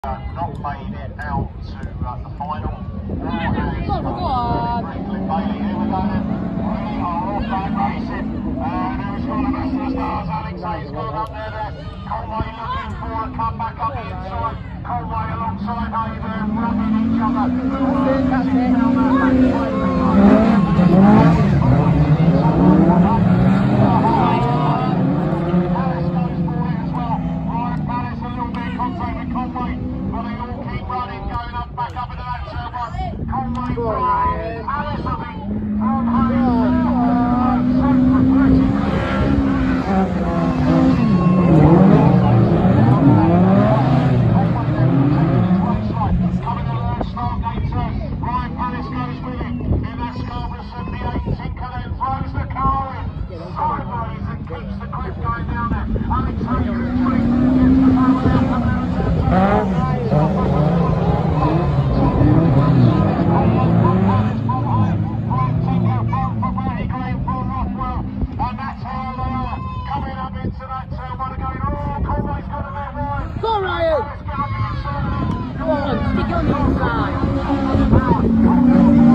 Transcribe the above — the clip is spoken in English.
not made it out to the final. Go on. Bailey, here we go then. We are off back racing. There's one of the rest of the stars. Alex Hayes got up there. Conway looking for a comeback up the inside. Conway alongside Haver, rubbing each other. Down that Palace goes for it as well. Ryan Palace a little bit in contact with Conway, but they all keep running, going up back up into that turn one. Conway from Palace, I think, from Hayes. So coming along Stargate turn. Ryan Palace goes with it in that Scarborough 78. Tinker then throws the car in sideways and keeps the grip going down there. Alex Hayes in 24 gets the power now coming out of turn and that's how they are coming up into that turn one again. Oh, Conway's got a bit wide. Go, Ryan! Palace get on the inside. Go on, stick it on the inside. Conway